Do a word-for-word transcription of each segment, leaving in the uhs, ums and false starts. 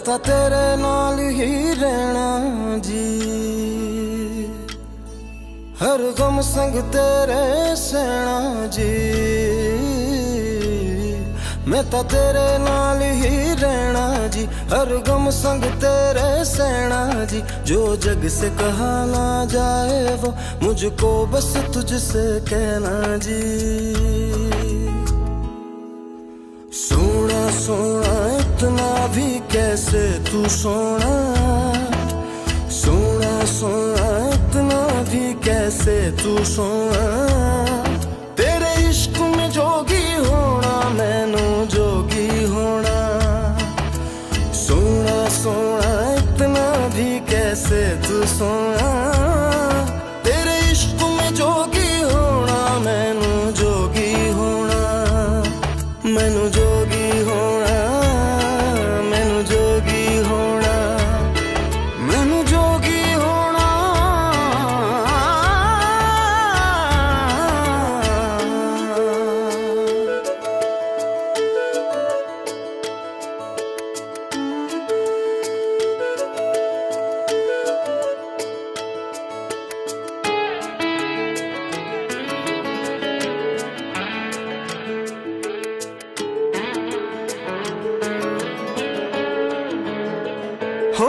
ਤਾਂ ਤੇਰੇ ਨਾਲ ਹੀ ਰਹਿਣਾ ਜੀ, हर गम संग तेरे सहना जी। मैं तो तेरे नाल ही रहना जी, हर गम संग तेरे सहना जी। जो जग से कहा ना जाए वो मुझको बस तुझसे कहना जी। सोना सोना इतना भी कैसे तू सोना, सोना सोना इतना भी कैसे तू सोना। तेरे इश्क में जोगी होना मैनू जोगी होना। सोना सोना इतना भी कैसे तू सोना। तेरे इश्क में जोगी होना मैनू जोगी होना। मैनू जोगी होना, मैनू जोगी होना, मैनू जोगी हो।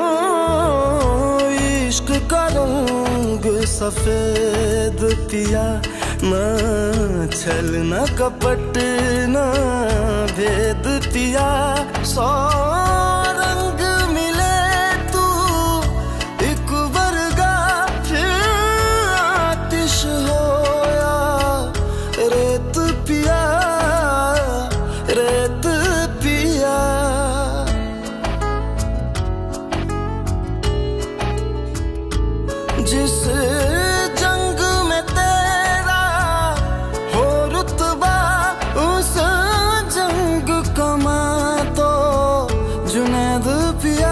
इश्क का रंग सफेद पिया, ना छल ना कपट ना भेद पिया। सौ रंग मिले तू एक वर्गा, फिर आतिश होया रेत पिया, रेत पिया। जिस जंग में तेरा हो रुतबा, उस जंग कमा तो जुनैद पिया,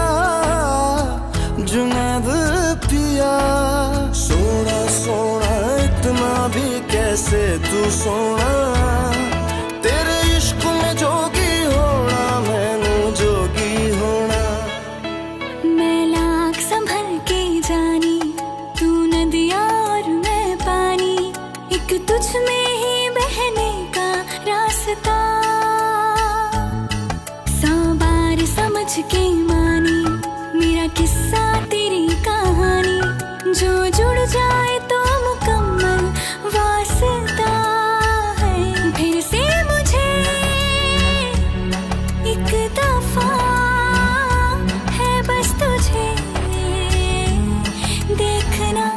जुनैद पिया। सोना सोना इतना भी कैसे तू सोना। तेरे इश्क में जोगी होना मैनू जोगी होना। मैं लाख संभल के जानी, तू नदिया और मैं पानी, एक तुझ में ही बहने का रास्ता। सौ बार समझ के मानी मेरा किस्सा तेरी कहानी, जो जुड़ जाए तो मुकम्मल वास्ता है। फिर से मुझे एक दफा है बस तुझे देखना।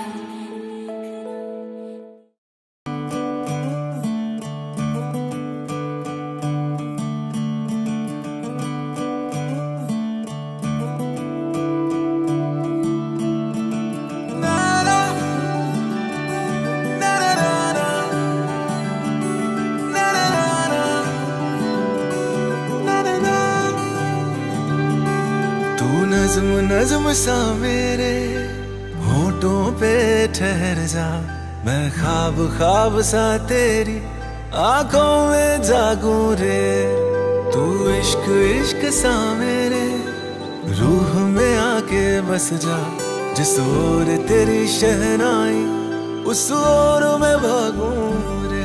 नज़्म नज़्म सा मेरे होठों पे ठहर जा, मैं ख्वाब ख्वाब सा तेरी आंखों में जागूं रे। तू इश्क इश्क सा मेरे रूह में आके बस जा, जिस ओर तेरी शहनाई उस ओर मैं भागूं रे।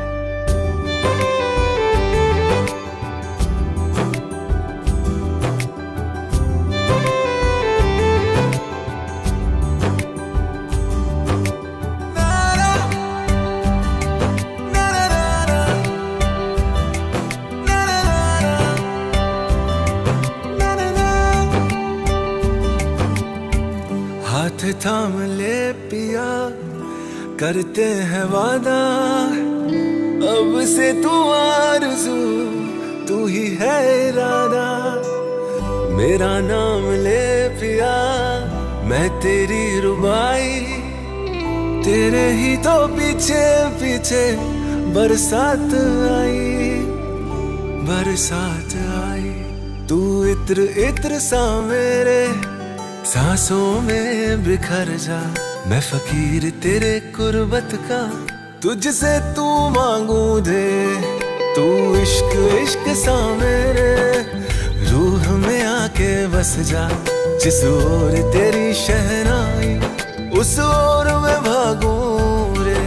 हाथ थाम ले पिया, करते हैं वादा, अब से तू आरज़ू तू ही है इरादा। मेरा नाम ले पिया, मैं तेरी रुबाई, तेरे ही तो पीछे पीछे बरसात आई, बरसात आई। तू इत्र इत्र सा मेरे सांसों में बिखर जा, मैं फकीर तेरे कुर्बत का तुझसे तू मांगू दे। तू इश्क इश्क सा मेरे रूह में आके आके बस जा, जिस ओर तेरी शहनाई उस ओर मैं भागूं रे।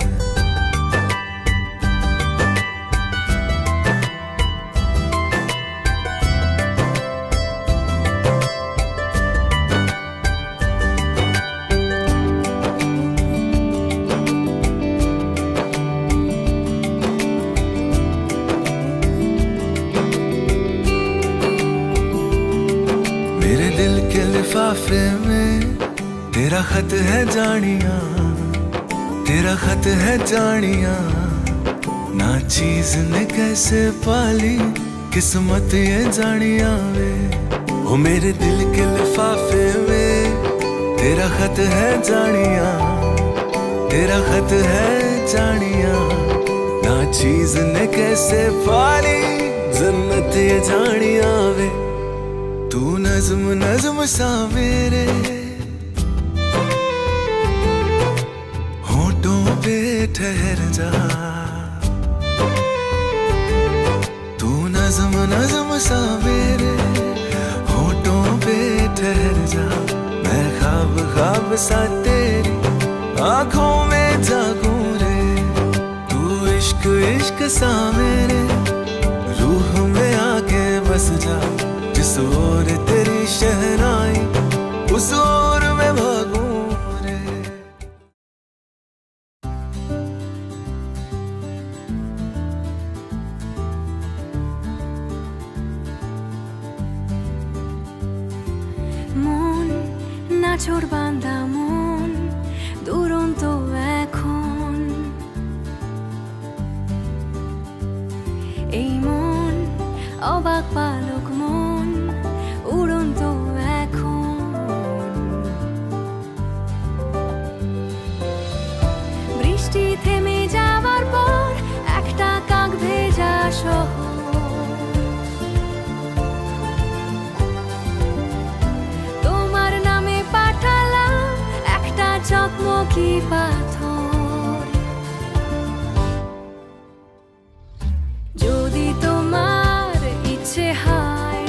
मेरे दिल के लिफाफे में तेरा खत है जानिया, तेरा खत है जानिया। ना चीज ने कैसे पाली किस्मत ये जानिया वे। ओ मेरे दिल के लिफाफे में तेरा खत है जानिया, तेरा खत है जानिया। ना चीज ने कैसे पाली जन्नत ये जानिया वे। तू नज्म नज्म सा मेरे होठों पे ठहर जा, तू नज्म नज्म सा मेरे होठों पे ठहर जा। मैं ख्वाब ख्वाब सा तेरी आंखों में जागूं रे। तू इश्क इश्क सा मेरे रूह में आके बस जा, जिस ओर तेरी शहनाई उस ओर मैं भागूं रे। মন নাছোড় বাঁধা মন দুরন্ত এখন, এই মন অবাক পালক মন উড়ন্ত এখন। বৃষ্টি থেমে যাওয়ার পর একটা কাক ভেজা শহর, তোমার নামে পাঠালাম একটা চকমকি পাথর। যদি তোমার ইচ্ছে হয়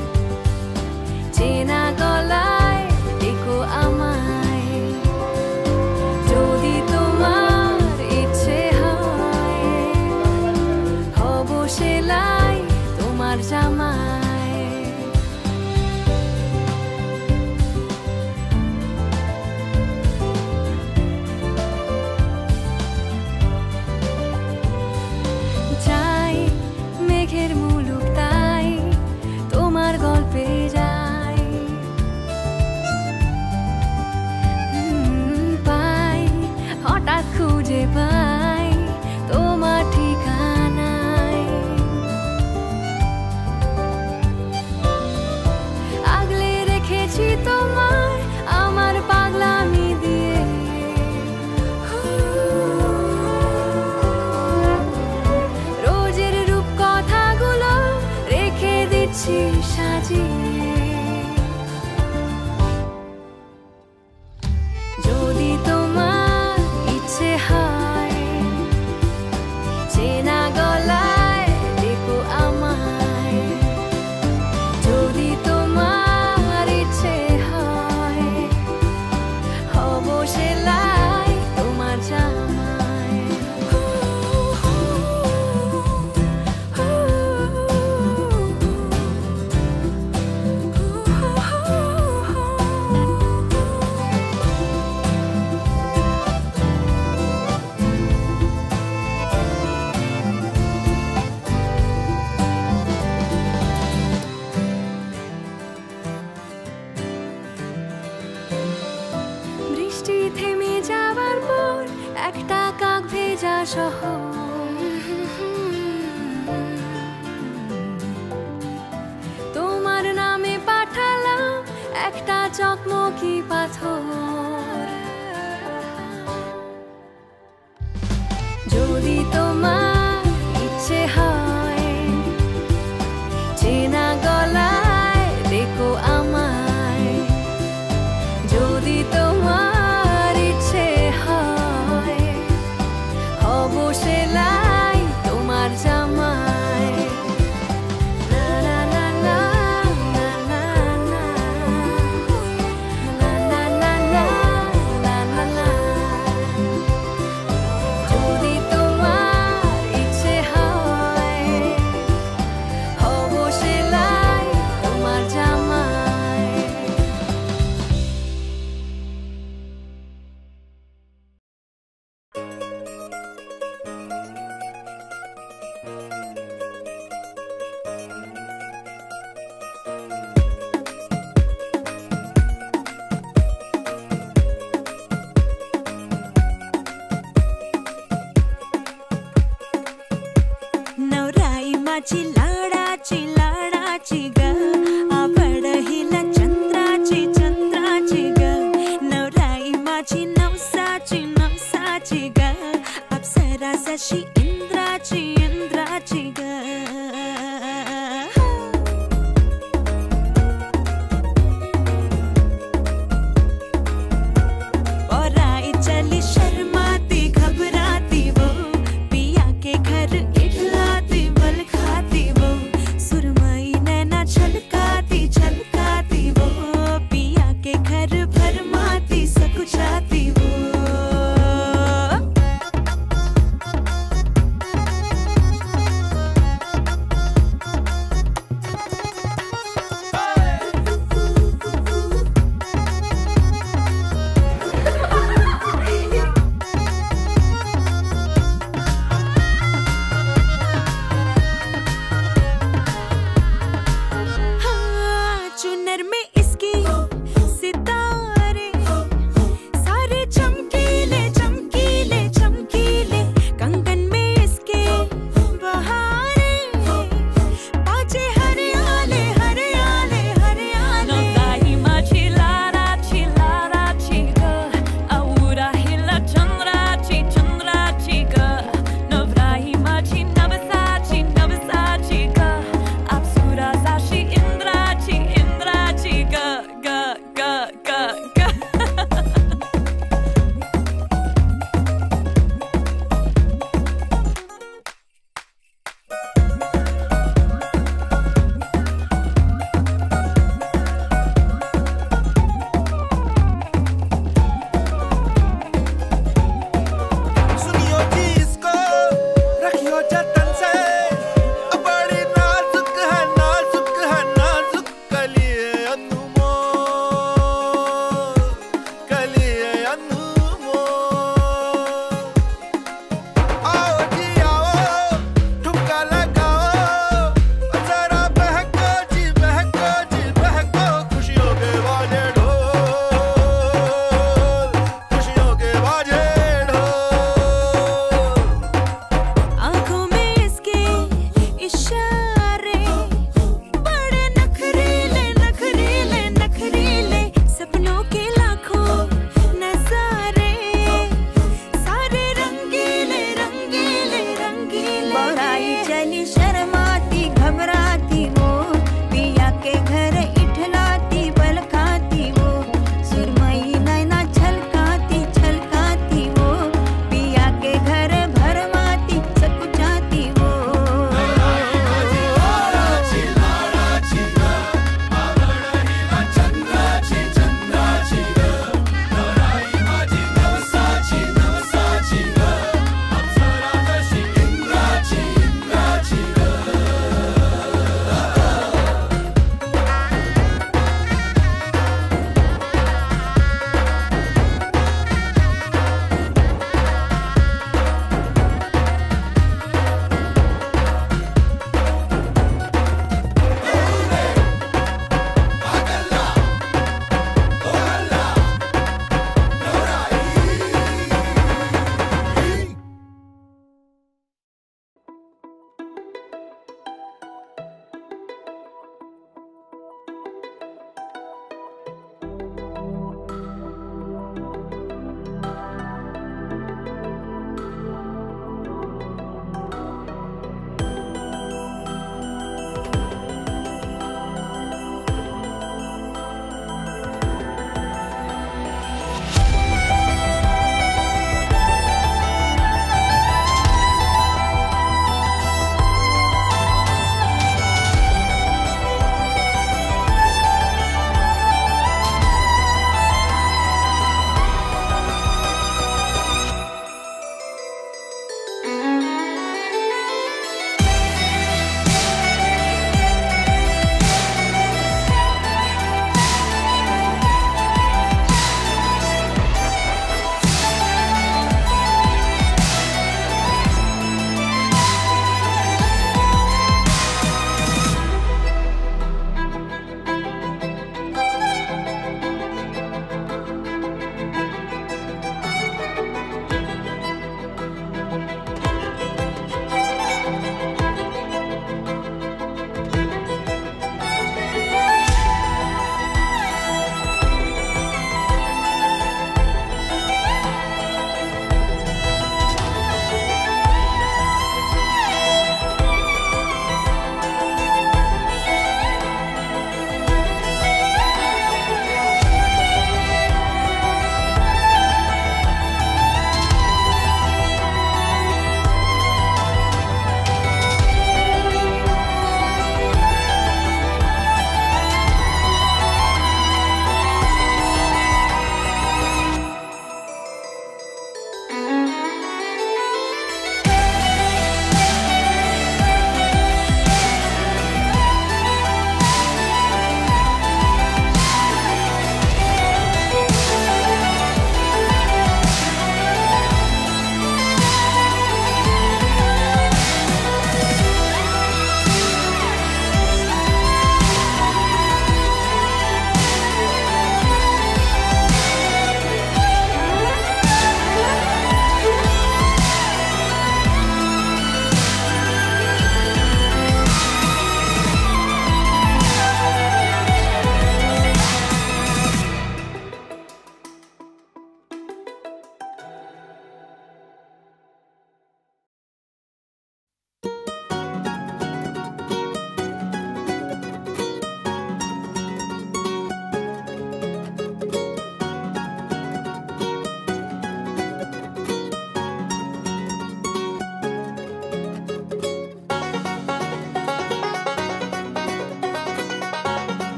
চেনা গলায় ডেকো আমায়, যদি তোমার ইচ্ছে হয় হব সেলাই তোমার জামায়। যাই মেঘের মুলুক তাই তোমার গল্পে যাই, হুম, পাই হঠাৎ খুঁজে পাই তোমার ঠিকানায়। আগলে রেখেছি তোমার আমার পাগলামি দিয়ে, রোজের রূপ কথাগুলো রেখে দিচ্ছি সাজিয়ে। যদি তোমার ইচ্ছে হয় চেনা গলায় ডেকো আমায়, যদি তোমার ইচ্ছে হয় হব সেলাই তোমার জামায়। বৃষ্টি থেমে যাওয়ার পর একটা কাক ভেজা শহর, তোমার নামে পাঠালাম একটা চকমকি পাথর। যদি তোমার ইচ্ছে হয় চেনা গলায় ডেকো আমায়, যদি তোমার ইচ্ছে হয় হব সেলাই তোমার জামায়। না না না না না না ची लाडाची लाडाची ग आवड हिला चंद्राची चंद्राची ग नवराई माझी नवसाची नवसाची ग अप्सरा जशी इंद्राची इंद्राची ग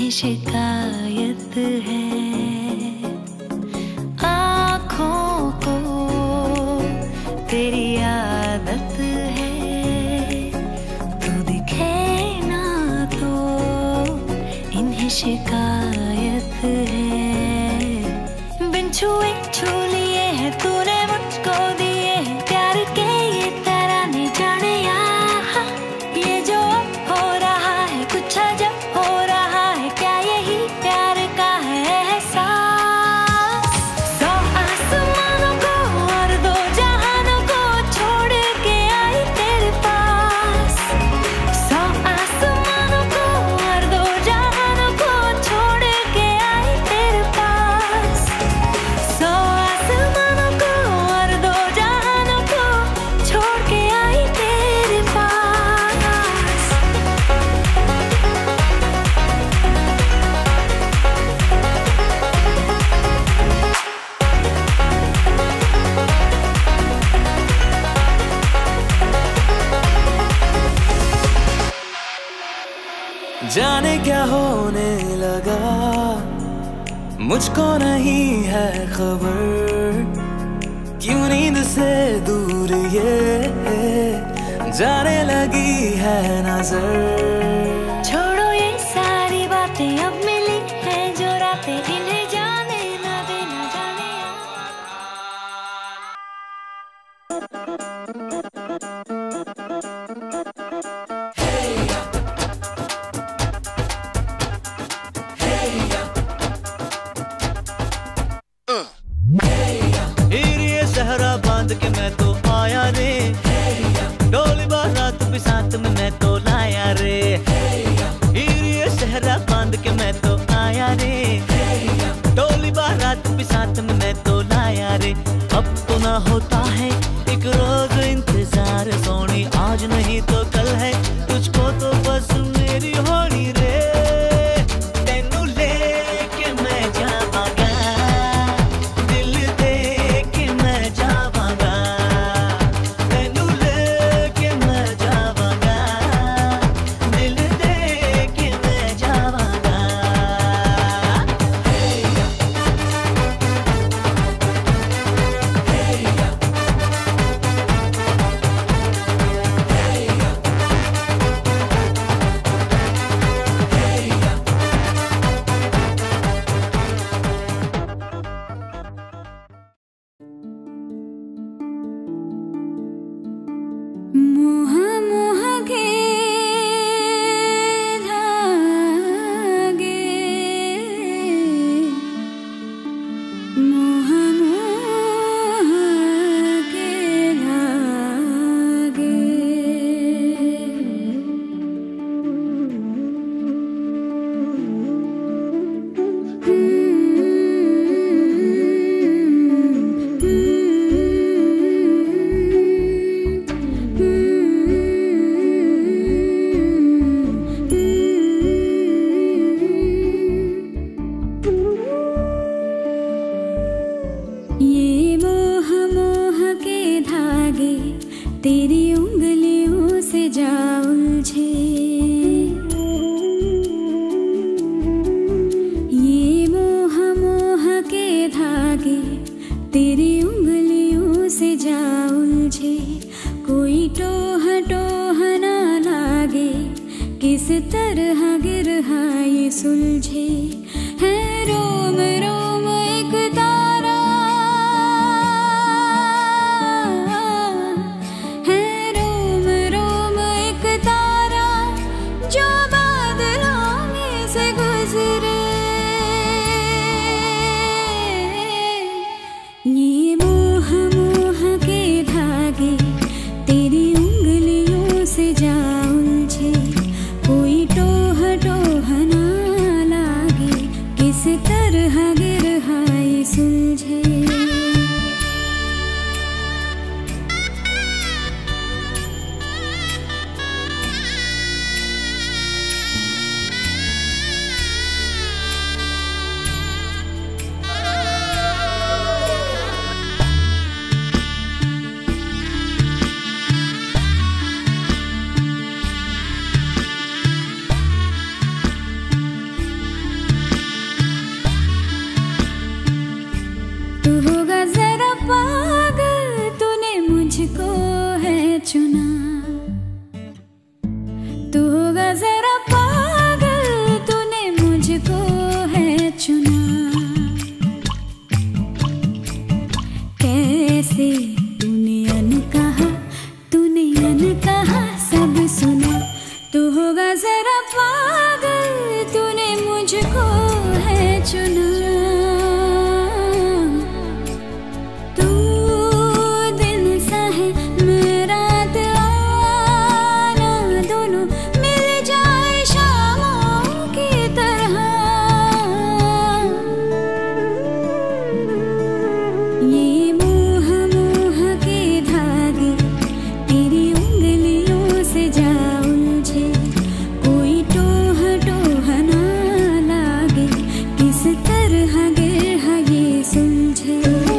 इन्हें शिकायत है। आँखों को तेरी आदत है, तू दिखे ना तो इन्हें शिकायत है। बिन छुए छू लिए है तूने मुझको दिए हैं प्यार के ये तराने जाने यहाँ। ये जो हो रहा है कुछ अजब हो रहा है, क्या यही प्यार का है एहसास। सौ आसमानों को और दो जहानों को छोड़ के आई तेरे पास। सौ आसमानों को और दो जहानों को छोड़ के आई तेरे पास। सौ आसमानों को और दो जहानों को छोड़ के आई तेरे पास। जाने क्या होने लगा, मुझको नहीं है खबर, क्यों नींद से दूर ये जाने लगी है नजर। छोड़ो ये सारी बातें, अब मिली है जो रातें, इन्हें जाने ना देना जाने। हीर ये सहरा बांध के मैं तो आया रे, डोली बारात भी साथ में मैं तो लाया रे। हीर ये सहरा बांध के मैं तो आया रे, डोली बारात भी साथ में मैं तो लाया रे। अब तो ना होता है एक रोज इंतजार सोनी, आज नहीं तो कल है तुझको तो बस मेरी होनी रे। तेनू लेके मैं जावांगा, दिल दे के मैं जावांगा। तेनू लेके मैं जावांगा, दिल दे के मैं जावांगा। मोह मोह के धागे, मोह मोह के धागे। ये मोह मोह के धागे तेरी उंगलियों से जा उलझे। ये मोह मोह के धागे तेरी उंगलियों से जा उलझे। कोई टोह टोह ना लागे, किस तरह गिरहा ये सुलझे। है रोम रोम एक तारा, है रोम रोम एक तारा जो बादलों में से गुजरे। ये मोह मोह के धागे तेरी उंगलियों से जा उलझे। कोई टोह टोह ना लागे, किस तरह गिरहा ये सुलझे। मुझको है चुना। तू दिन सा है मेरा आना, दोनों मिल जाए शामों की तरह। ये मोह मोह के धागे तेरी उंगलियों से जा उलझे, कोई टोह टोह ना लागे, किस तरह गिरहा ये सुलझे।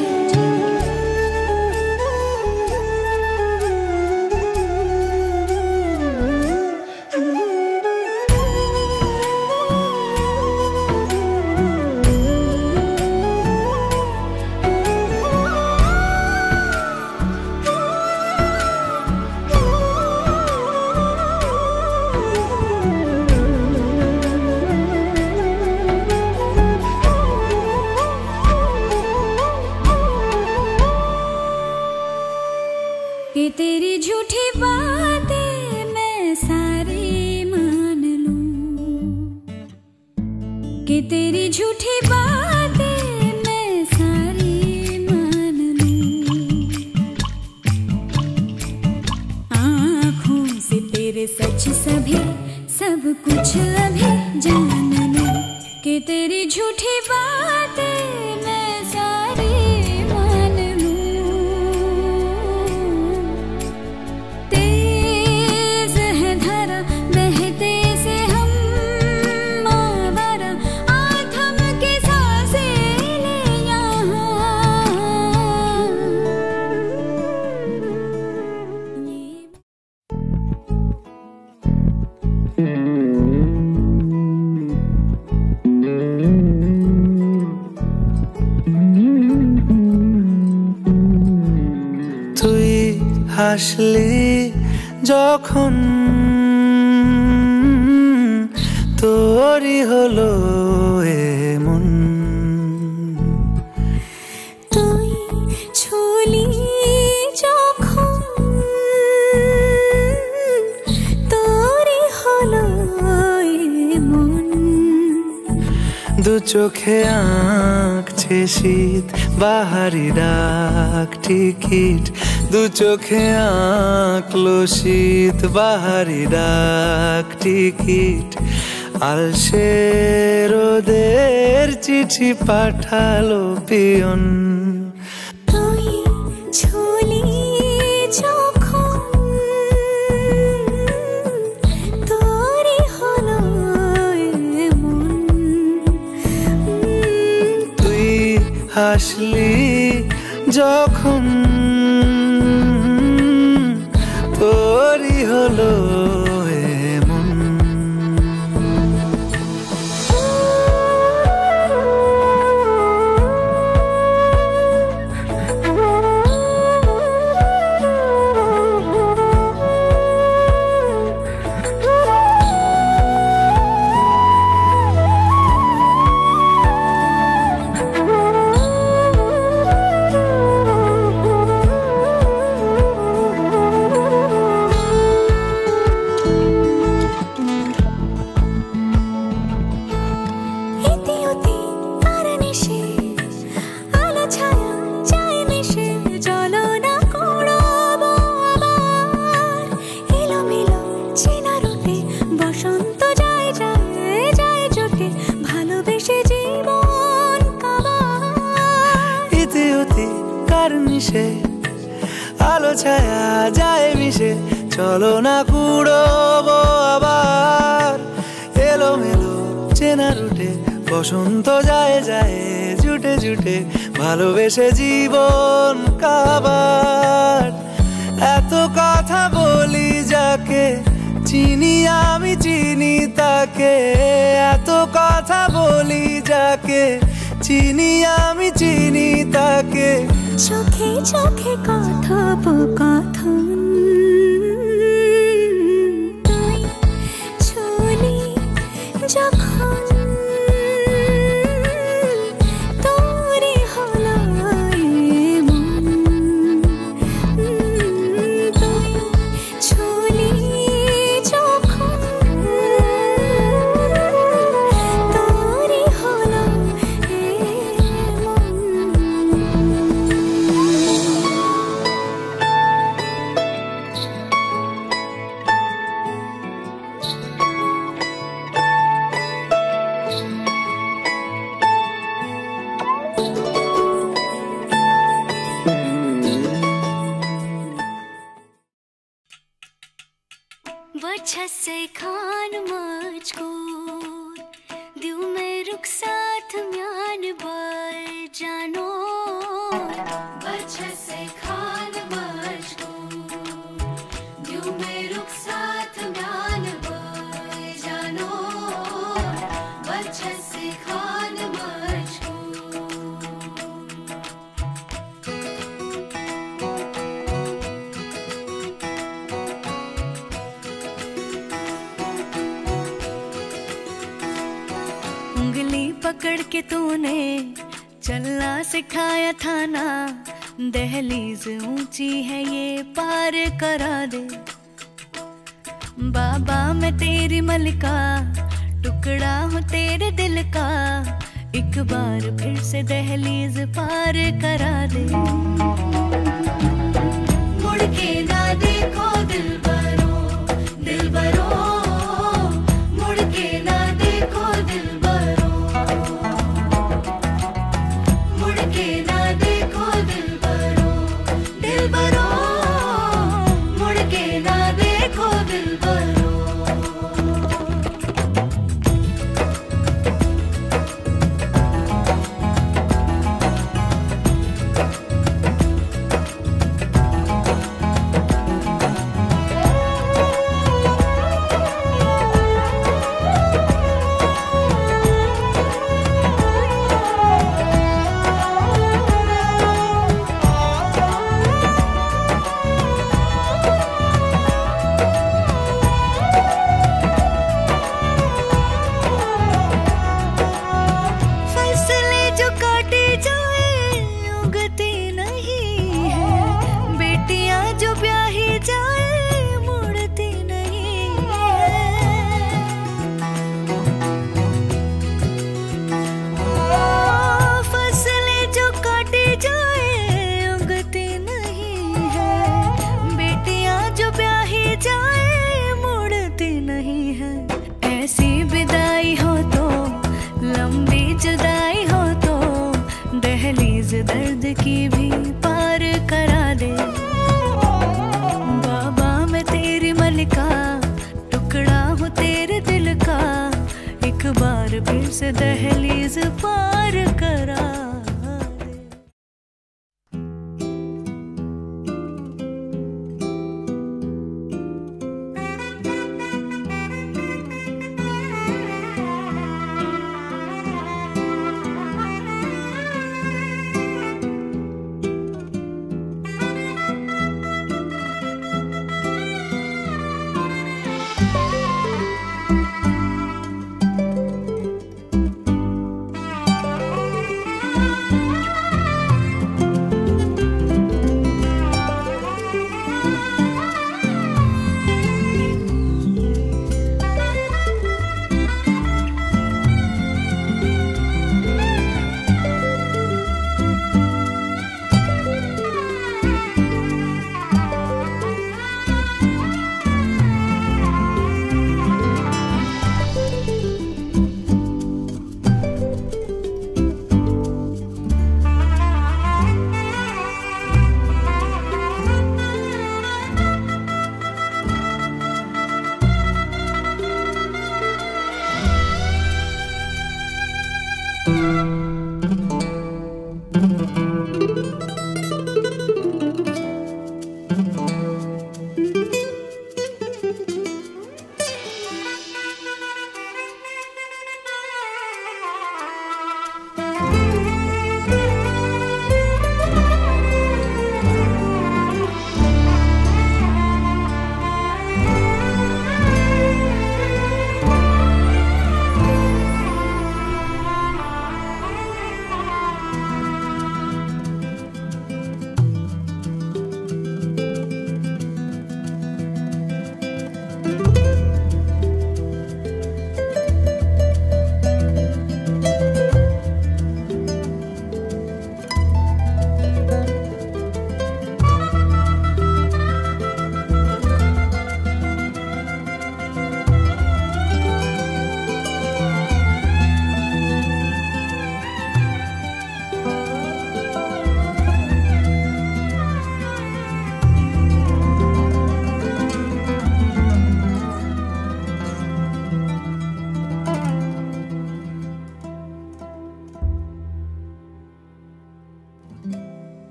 कि तेरी झूठी बातें मैं सारी मान लूं, कि तेरी झूठी बातें मैं सारी मान लूं। आँखों से तेरे सच सभी सब कुछ अभी जान लूं, कि तेरी झूठी बातें मैं सारी मान लूं। तेज है धारा बहते से हम आवारा, आ थम के सांसें ले यहाँ। তুই হাসলি যখন তোরই হলো এমন, তুই ছুলি যখন তোরই হলো এমন। দু চোখে আঁকছে শীত বাহারি ডাক টিকিট, দু চোখে আঁকলো শীত বাহারি ডাক টিকিট। আলসে রোদের চিঠি পাঠালো পিয়ন, তুই ছুলি যখন তোরই হলো এমন। তুই হাসলি যখন তোরই হলো এমন। আলো ছায়া যায় মিশে, চলো না কুড়োবো আবার এলোমেলো চেনা রুটে। বসন্ত যায় যায় জুটে জুটে, ভালোবেসে জীবন কাবার। এত কথা বলি যাকে চিনি আমি চিনি তাকে, এত কথা বলি যাকে চিনি আমি চিনি তাকে। চোখে চোখে কথোপকথন, তুই ছুলি যখন তোরই হলো এমন। তুই ছুলি যখন তোরই अच्छा सिखान मुझको। उंगली पकड़ के तूने चलना सिखाया था ना, दहलीज ऊंची है ये पार करा दे। बाबा मैं तेरी मलिका, टुकड़ा हूँ तेरे दिल का, एक बार फिर से दहलीज पार करा दे। मुड़ के ना देखो दिलबरो, दिलबरो, मुड़ के ना देखो दिलबरो, मुड़ के ना देखो दिलबरो, दिलबरो, मुड़ के ना देखो दिलबरो। दर्द की भी पार करा दे। बाबा मैं तेरी मलिका, टुकड़ा हूँ तेरे दिल का, एक बार फिर से दहलीज पार करा दे।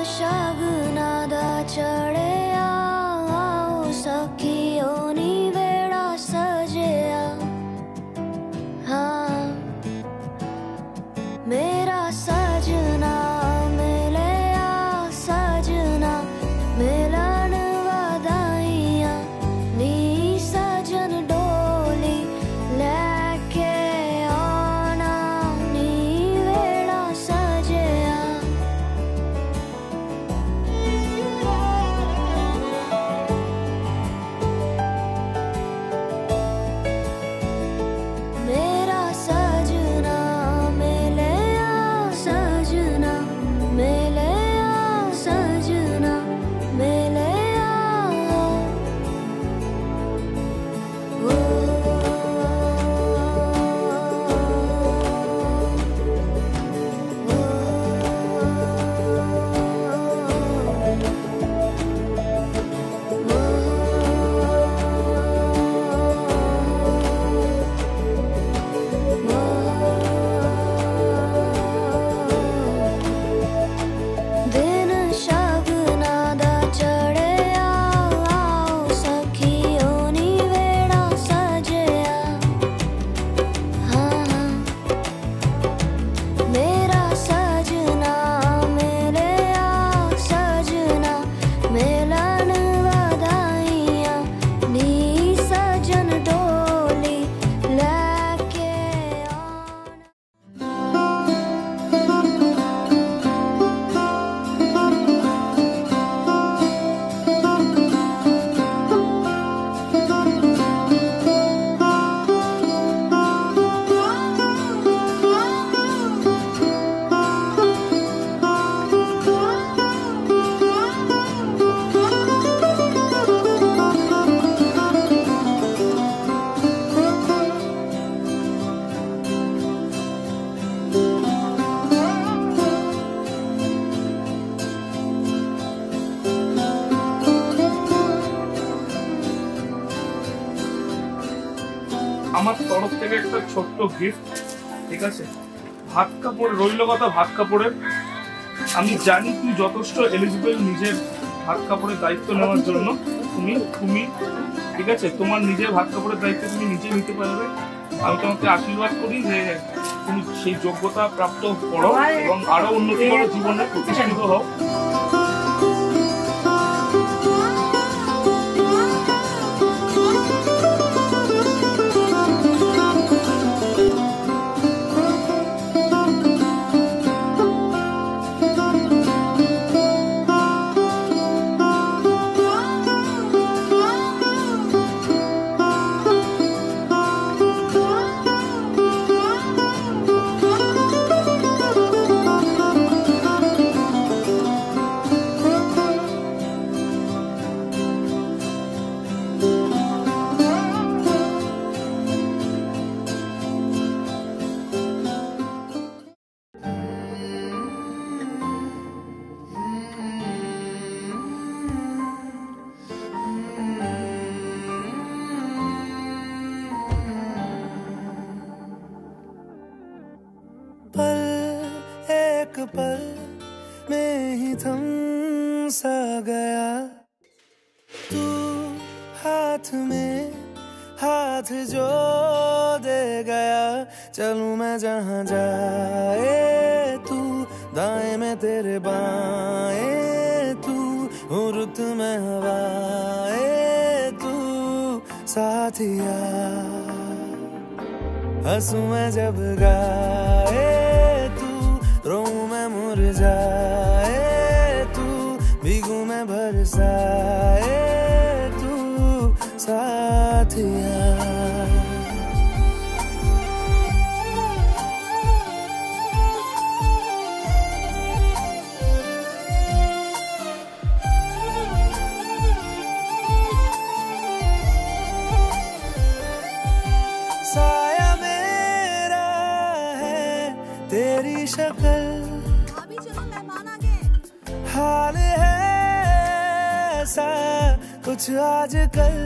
शगना दा चढ़े आओ सखियो नी वेड़ा सजया। हाँ मेरा सजना मिले आ सजना मिलन वधाइया नी सजन डोली लेके आना नी वेड़ा सजया। मेरा सजना मिले आ सजना मिले आ सजना मिले आ। ओ दिन शगना दा चढ़े आओ सखियो नी वेड़ा सजया। हाँ मेरा सजना मिले आ सजना मिलन वधाइया नी सजन डोली लेके आना। আমার তরফ থেকে একটা ছোট্ট গিফট, ঠিক আছে? ভাত কাপড় রইল কথা, ভাত কাপড়ের আমি জানি তুই যথেষ্ট এলিজিবল নিজের ভাত কাপড়ের দায়িত্ব নেওয়ার জন্য। তুমি তুমি ঠিক আছে, তোমার নিজের ভাত কাপড়ের দায়িত্ব তুমি নিজে নিতে পারবে। আমি তোমাকে আশীর্বাদ করি যে তুমি সেই যোগ্যতা প্রাপ্ত করো এবং আরো উন্নতি করো, জীবনে প্রতিষ্ঠিত হও। पल एक पल में ही थम सा गया तू हाथ में हाथ जो दे गया। चलूं मैं जहां जाए तू, दाएं में तेरे बाएं तू, हूँ रुत में हवाए तू साथिया। हंसू मैं जब गाए तू, रोऊं मैं मुरझाए तू, भीगू मैं बरसाए तू साथिया। साया मेरा है तेरी शक्ल, अभी चलो मेहमान आ गए। हाल है ऐसा कुछ आजकल।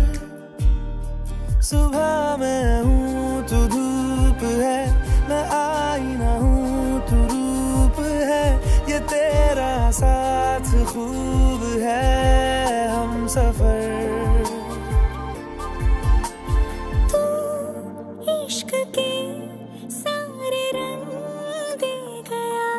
सुबह मैं हूँ तू धूप है, मैं आईना हूँ तू रूप है, ये तेरा सा साथ खूब है हम सफर। तू इश्क के सारे रंग दे गया,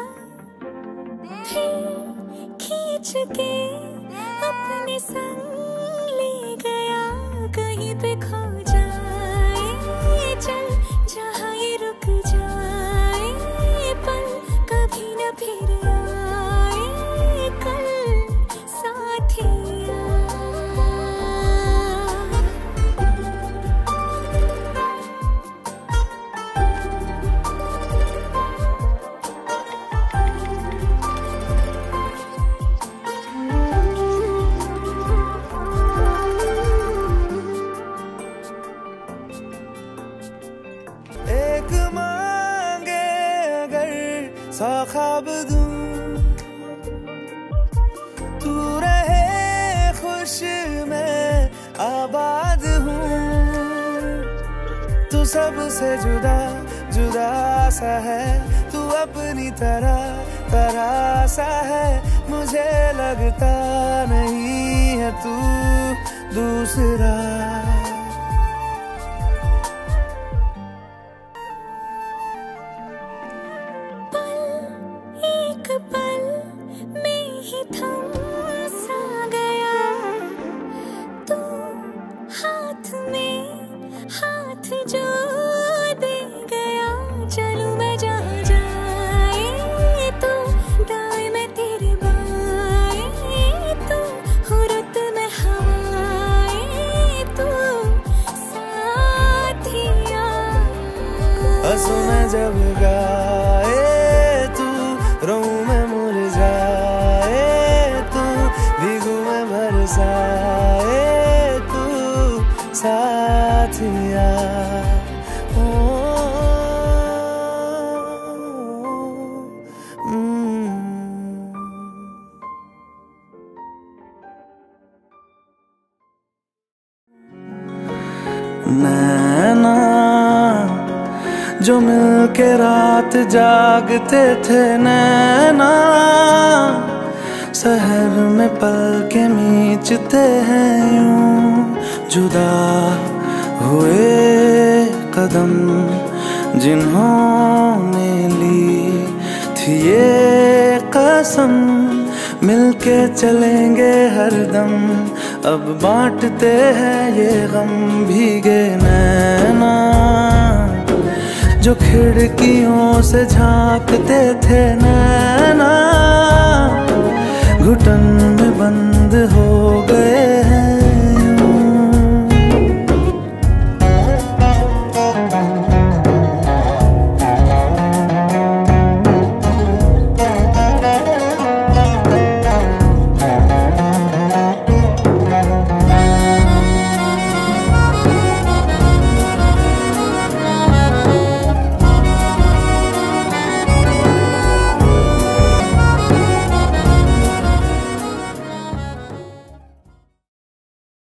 फिर खींच के अपने संग ले गया। कहीं पे खो जाए चल जहाँ ये रुक जाए, पल कभी न फिर आए कल साथिया। एक मांगे अगर सौ ख्वाब दूं, तू रहे खुश मैं आबाद हूँ। तू सबसे जुदा जुदा सा है, तू अपनी तरह तरह सा है। मुझे लगता नहीं है तू दूसरा। एक पल में ही थम सा गया, तू हाथ में हाथ जो दे गया। चलूं मैं जहाँ जाए तो दाएं मैं तेरे बाएं, तू हो रुत में हवाएं, तू साथिया। हंसूं मैं जब गाए रहूं मैं मुरझाए, तू भीगू मैं बरसाए, तू साथिया। ओ, नैना जो मिलके रात जागते थे, नैना शहर में पल के मीचते हैं यूं। जुदा हुए कदम जिन्होंने ली थी ये कसम, मिलके चलेंगे हरदम। अब बांटते हैं ये गम। भीगे नैना जो खिड़कियों से झांकते थे, नैना